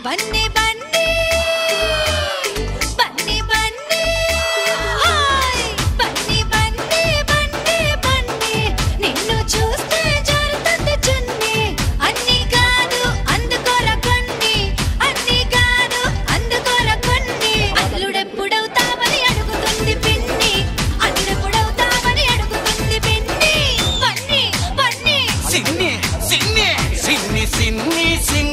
Bunny Bunny Bunny Bunny hi Bunny Bunny Bunny Bunny నిన్ను చూస్తే జారుతుంది చున్నీ అన్ని కాదు అందుకోరా కొన్ని అన్ని కాదు అందుకోరా కొన్ని అల్లుడెప్పుడవుతావని అడుగుతుంది పిన్ని అల్లుడెప్పుడవుతావని అడుగుతుంది పిన్ని బన్నీ బన్నీ సిన్ని సిన్ని సిన్ని సిన్ని సిన్ని